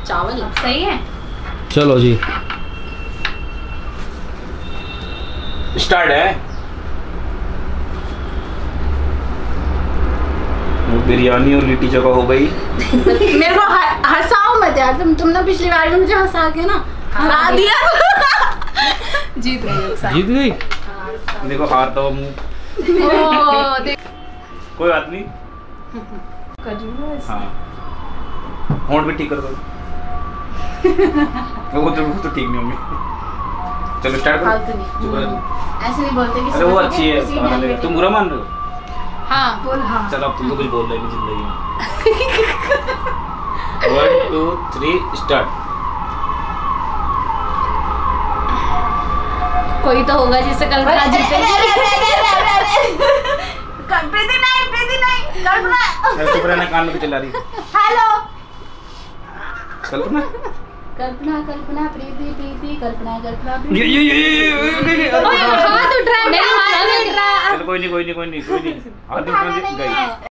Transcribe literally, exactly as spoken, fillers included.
चावल सही है। चलो जी स्टार्ट है। बिरयानी और लिट्टी चोखा हो गई। मेरे को हंसाओ मत यार, तुम तुमने पिछली बार में मुझे हंसा के ना हरा दिया। जीत गई। जीत गई। देखो हारता हुआ मुंह। कोई बात नहीं। हाँ होंठ भी ठीक कर दो। वो तो वो तो ठीक नहीं होंगे। चलो स्टार्ट करो। ऐसे नहीं बोलते कि अरे वो अच्छी है। तुम बुरा मान रहे हो? हाँ बोल। हाँ चलो अब तुम तो कुछ बोल रहे नहीं जिंदगी में। One two three start. कोई तो होगा जिससे कल्पना जीतेगी। प्रीति नहीं, प्रीति नहीं, कल्पना। चुप रहना, कान में चला रही। हेलो कल्पना कल्पना कल्पना प्रीति प्रीति कल्पना कल्पना ये ये ये हाथ उठ रहा है। चलो कोई नहीं कोई नहीं कोई नहीं कोई नहीं हाथ उठ रहा है।